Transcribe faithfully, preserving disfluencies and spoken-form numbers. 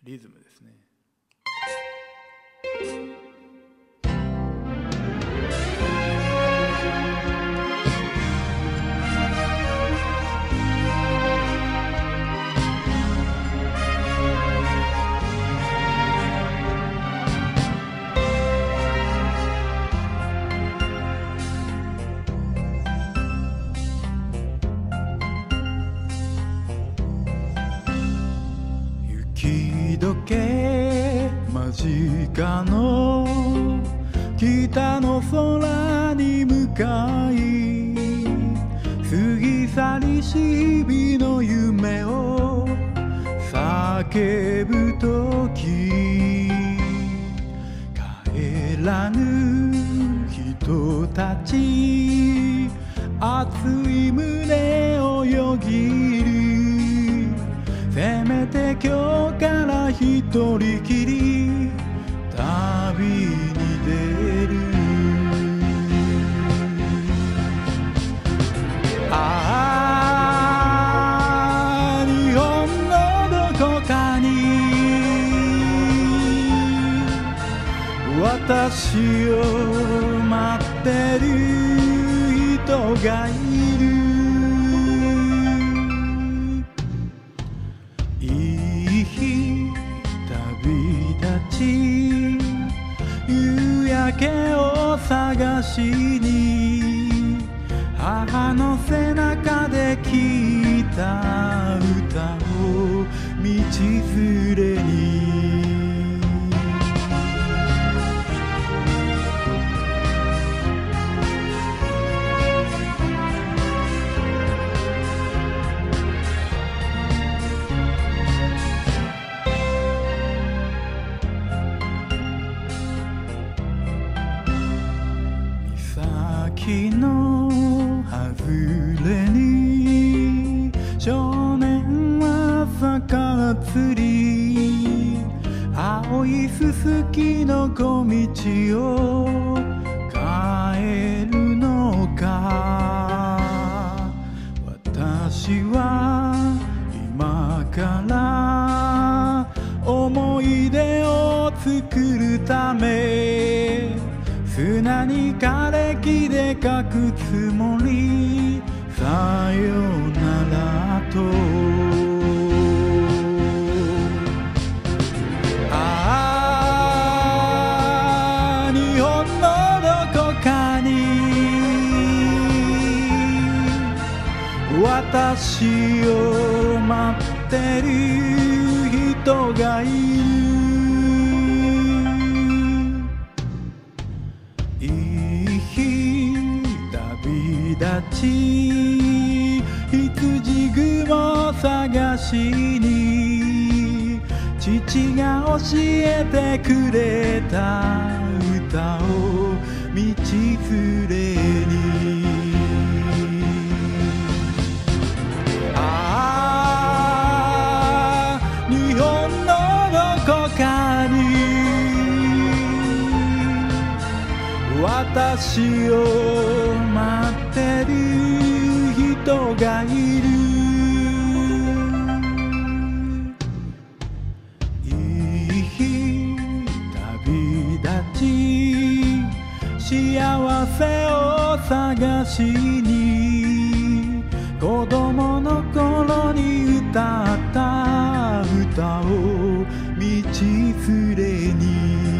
リズムですね。雪解け間近の北の空に向かい、過ぎ去りし日々の夢を叫ぶとき、帰らぬ人たち熱い胸をよぎる。せめて今日から一人きり旅に出る。ああ、日本のどこかに私を待ってる人がいる。いい日旅立ち、夕焼けを探しに、母の背中で聞いた歌を道連れに。岬の外れに少年は魚釣り、青いすすきの小道を帰るのか。私は今から思い出を作るため、砂に枯れ木で書くつもり。さよならと。ああ、日本のどこかに私を待ってる人がいる。立ち、羊雲探しに、父が教えてくれた歌を道連れに。ああ、日本のどこかに私を待ってる人がいる。いい日旅立ち、幸せを探しに、子供の頃に歌った歌を道連れに。